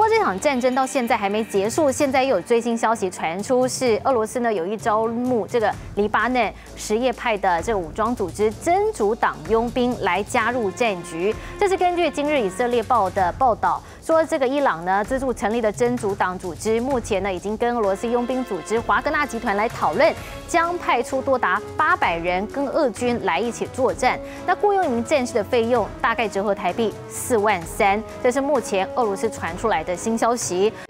这场战争到现在还没结束，现在又有最新消息传出，是俄罗斯呢有意招募这个黎巴嫩什叶派的这个武装组织真主党佣兵来加入战局。这是根据今日以色列报的报道说，这个伊朗呢资助成立的真主党组织，目前呢已经跟俄罗斯佣兵组织华格纳集团来讨论，将派出多达800人跟俄军来一起作战。那雇佣一名战士的费用大概折合台币4万3，这是目前俄罗斯传出来的新消息。